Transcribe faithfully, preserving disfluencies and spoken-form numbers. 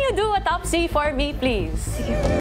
you do a top C for me, please?